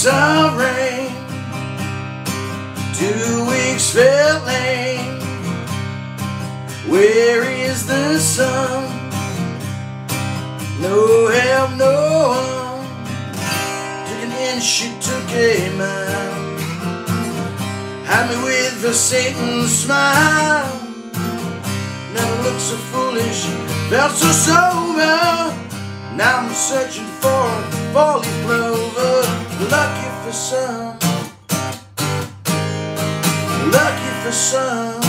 of rain, 2 weeks felt lame. Where is the sun? No help, no one. Took an inch, she took a mile. Had me with a Satan smile. Never looked so foolish, felt so sober. Now I'm searching for a four-leaf clover. Lucky for some, lucky for some.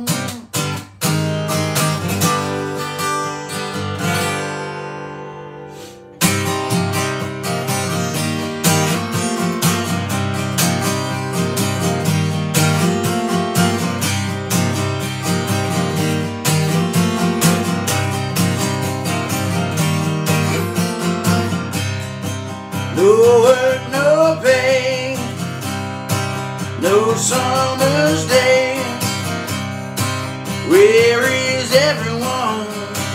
No work, no pay, no summer's day. Where is everyone?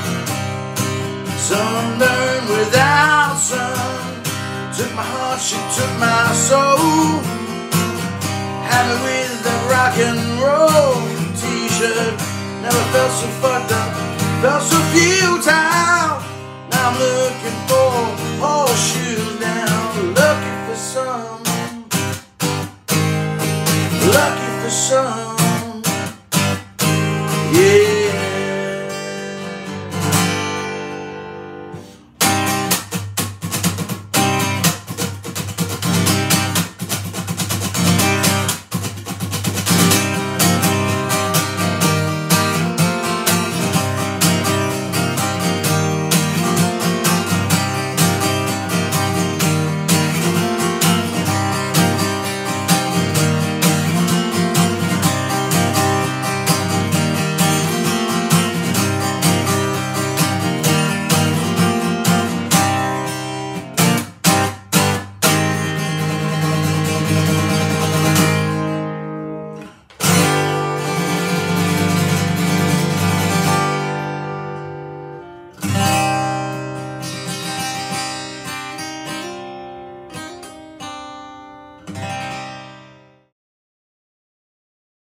Sunburned without sun. Took my heart, she took my soul. Had me with a rock and roll t-shirt. Never felt so fucked up, felt so futile. Now I'm looking for horseshoes now. Lucky for some, lucky for some.